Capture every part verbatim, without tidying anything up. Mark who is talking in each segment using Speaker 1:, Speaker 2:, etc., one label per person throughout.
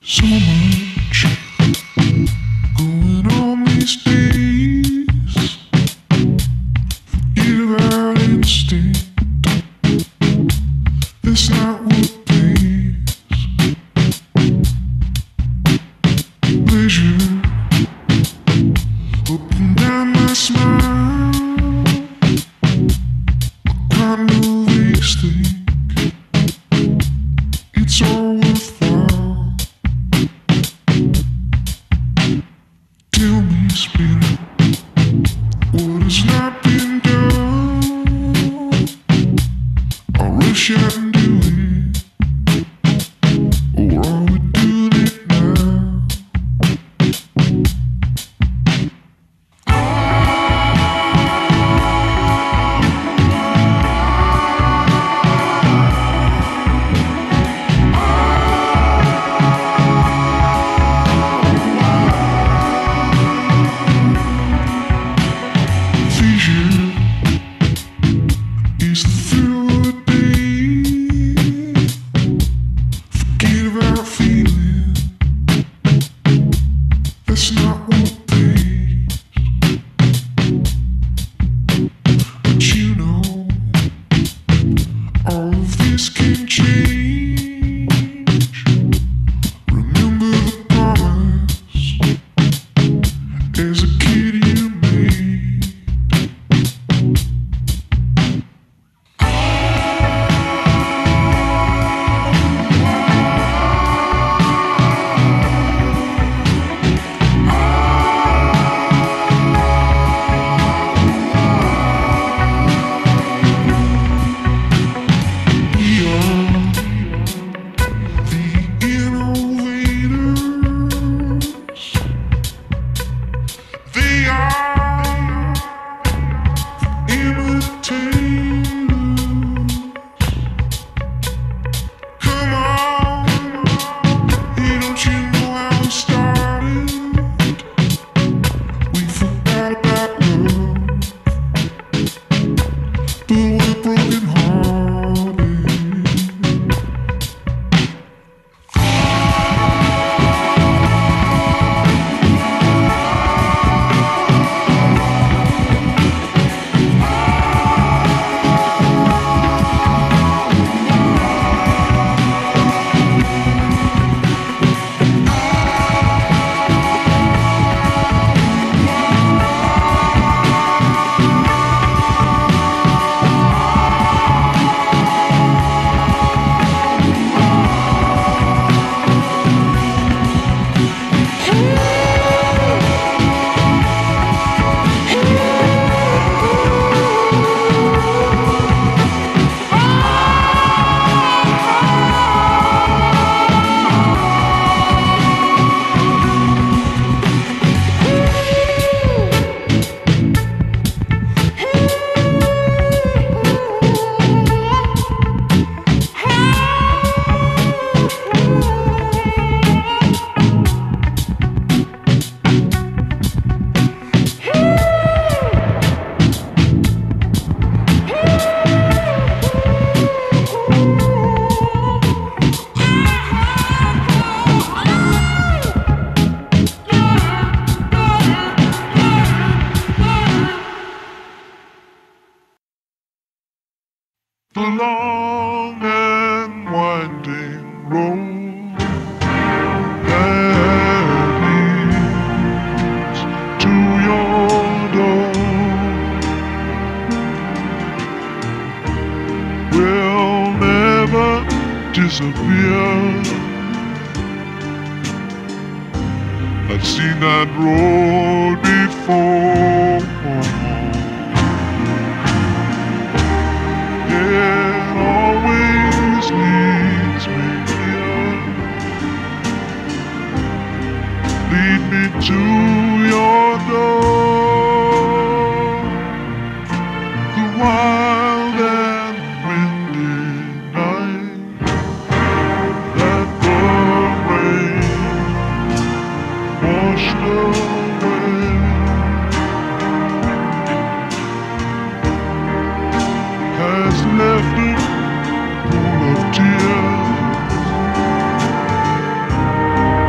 Speaker 1: So much going on these days. Forget about instinct. That's not what pays. Pleasure up and down my smile. I can't do these things. It's all worthwhile. Tell me, spirit, what has not been done? I rush out and do it, or are we doing it now? Is the thrill of the day. Forget about feeling. That's not what pays. But you know, all of this can change. Remember the promise as a kid you made. The long and winding road that leads to your door will never disappear. I've seen that road before. It always leads me here. Lead me to your door. The wild and windy night that the rain washed away has left it full of tears.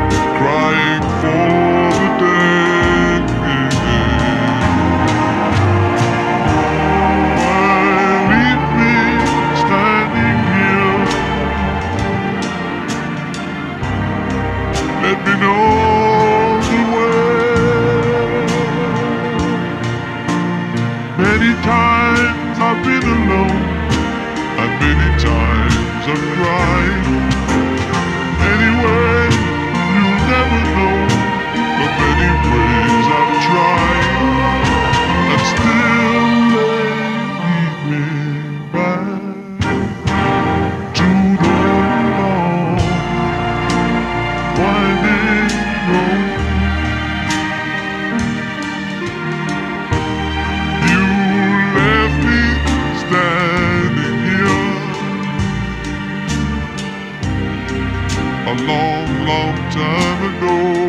Speaker 1: long, long time ago.